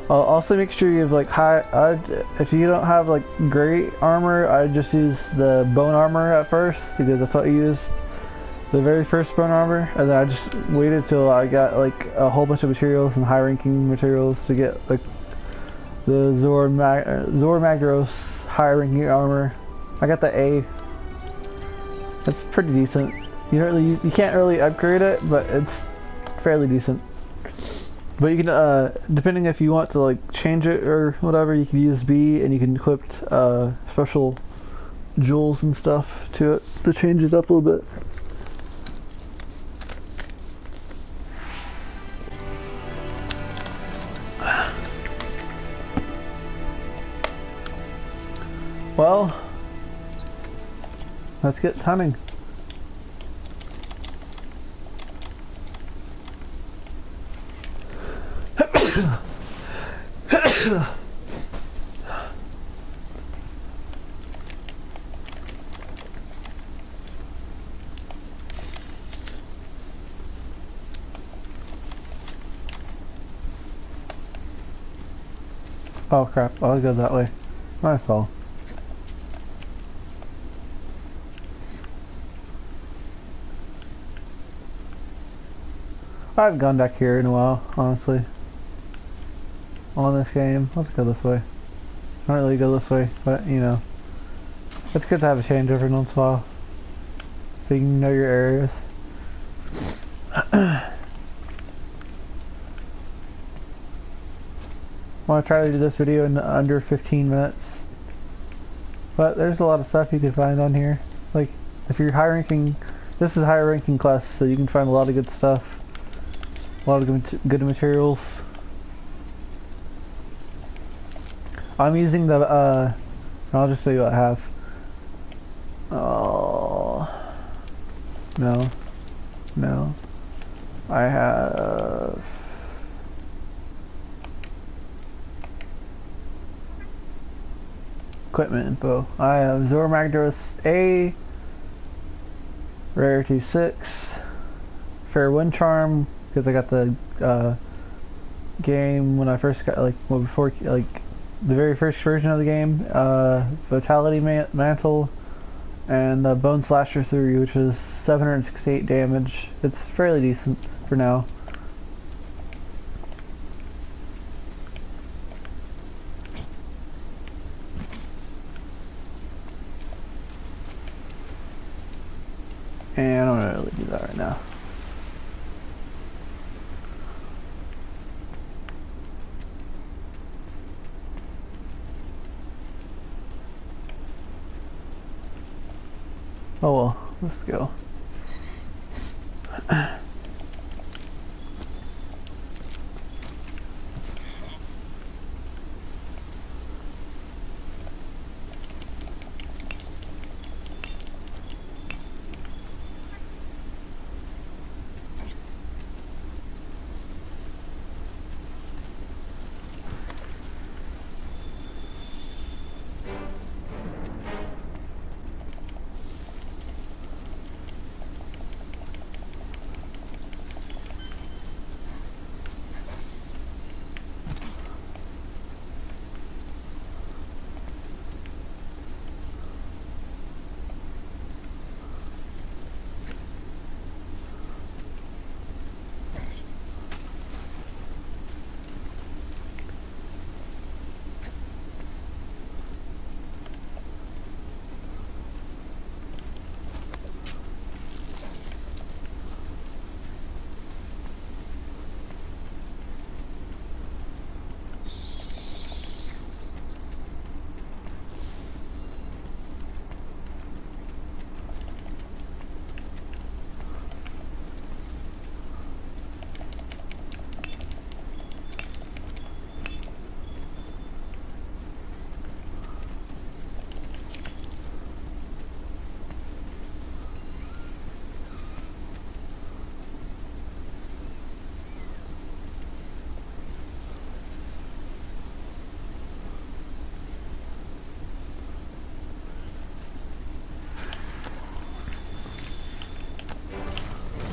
Also make sure you have like if you don't have like great armor, I just use the bone armor at first because that's what I used. The very first bone armor, and then I just waited till I got like a whole bunch of materials and high ranking materials to get like the Zor Magdaros high ranking armor. I got the A. It's pretty decent. You can't really upgrade it, but it's fairly decent. But you can depending if you want to like change it or whatever, you can use B and you can equip special jewels and stuff to it to change it up a little bit. Well, let's get hunting. Oh crap, I'll go that way. My fault. I haven't gone back here in a while, honestly. On this game. Let's go this way. I don't really go this way, but you know. It's good to have a change every once in a while. So you can know your areas. I want to try to do this video in under 15 minutes. But there's a lot of stuff you can find on here. Like, if you're high ranking, this is a high ranking class, so you can find a lot of good stuff. A lot of good materials. I'm using the, I'll just show you what I have. Oh, no, no. I have equipment info. I have Zor Magdaros A, Rarity 6, Fair Wind Charm, because I got the game when I first got, like, well, before, like, the very first version of the game, Vitality Mantle, and Bone Slasher 3, which is 768 damage. It's fairly decent for now. And I don't really do that right now. Oh well, let's go.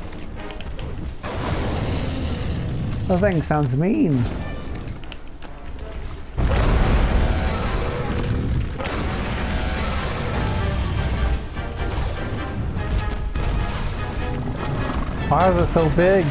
That thing sounds mean. Why is it so big?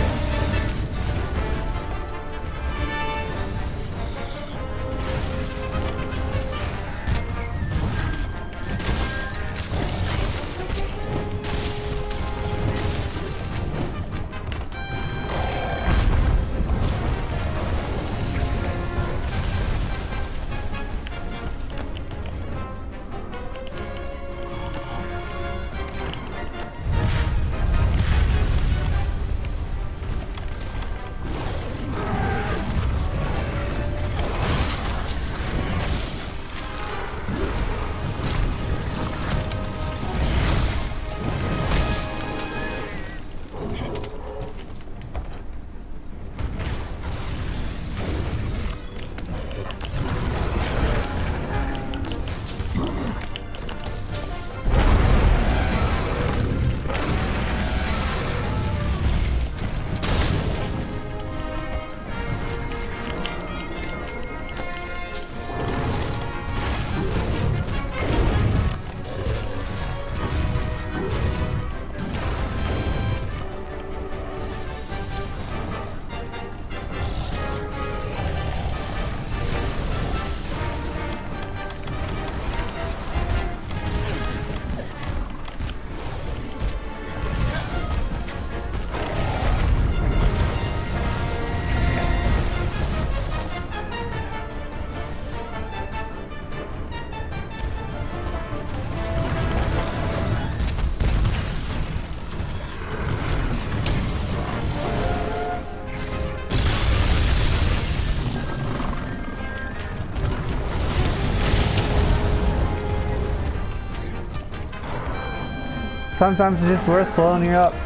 Sometimes it's just worth blowing you up.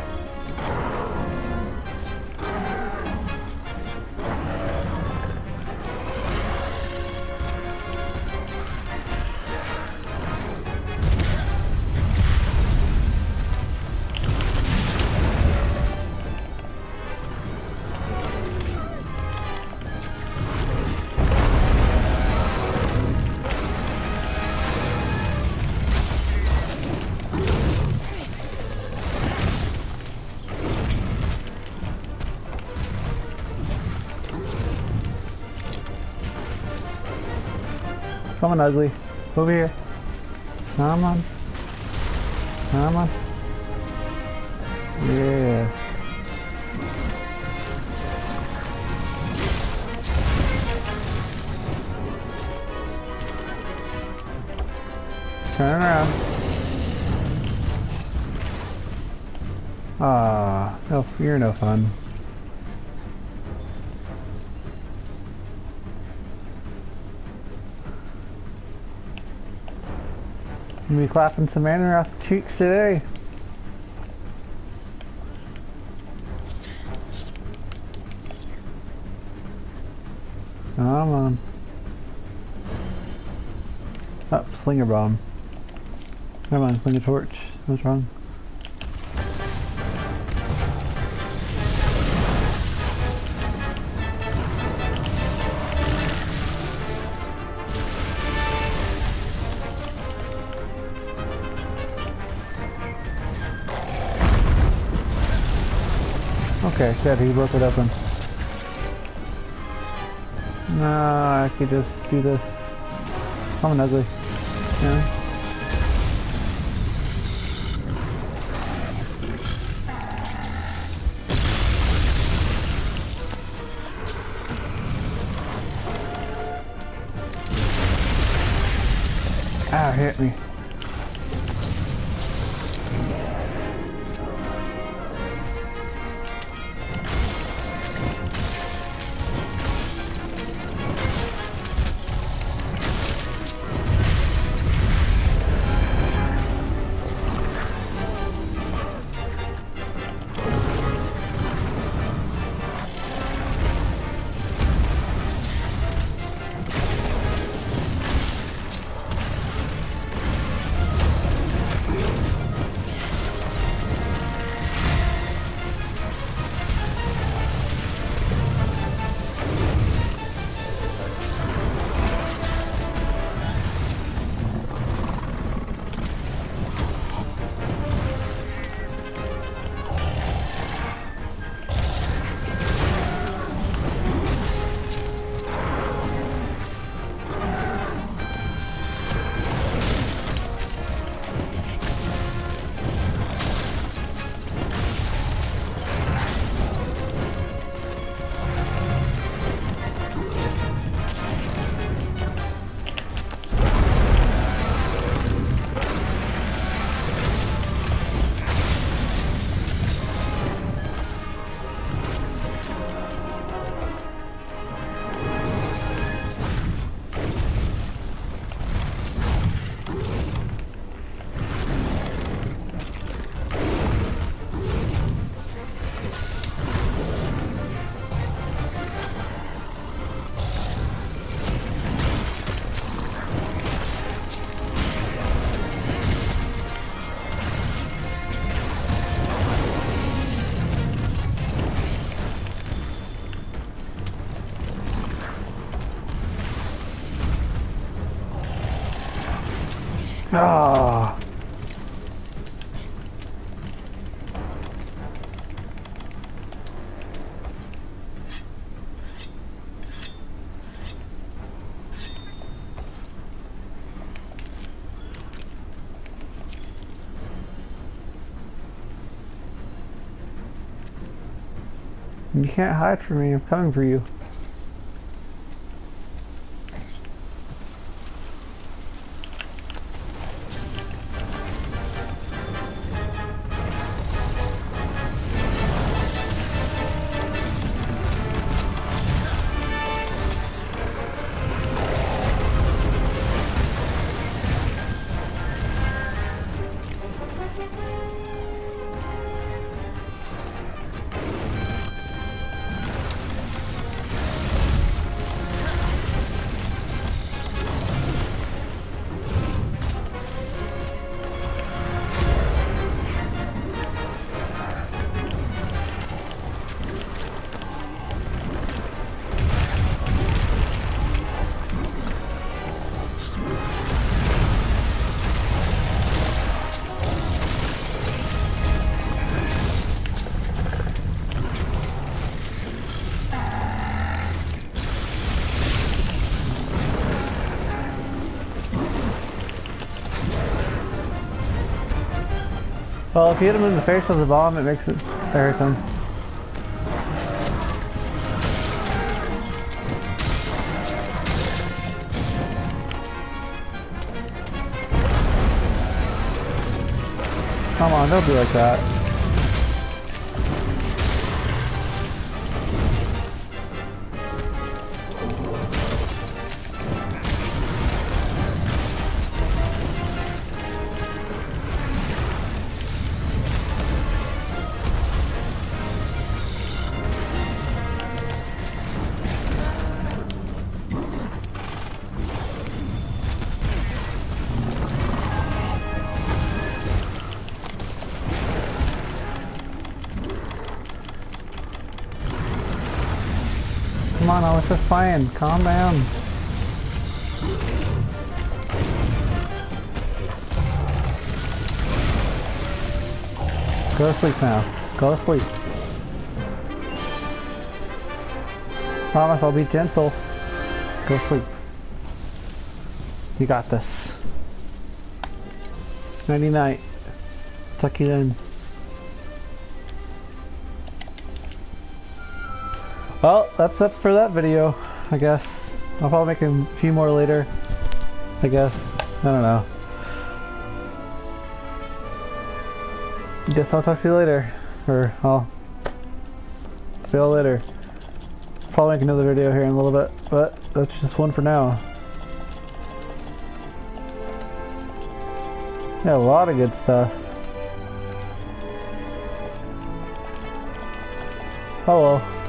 Come on, ugly. Over here. Come on. Come on. Yeah. Turn around. Ah, no, you're no fun. I'm gonna be clapping some Anorith cheeks today. Come on. Oh, slinger bomb. Come on, sling a torch. What's wrong? Okay, good, he broke it open. No, I could just do this. Come on, ugly. Yeah. Ah, hit me. Ah. You can't hide from me, I'm coming for you. Well, if you hit him in the face with the bomb, it makes it hurt him. Come on, don't be like that. Come on, I was just playing. Calm down. Go to sleep now. Go to sleep. Promise I'll be gentle. Go to sleep. You got this. Nighty night. Tuck you in. Well, that's it for that video, I guess. I'll probably make a few more later, I guess. I don't know. Guess I'll talk to you later. Or I'll see you all later. Probably make another video here in a little bit, but that's just one for now. Yeah, a lot of good stuff. Oh well.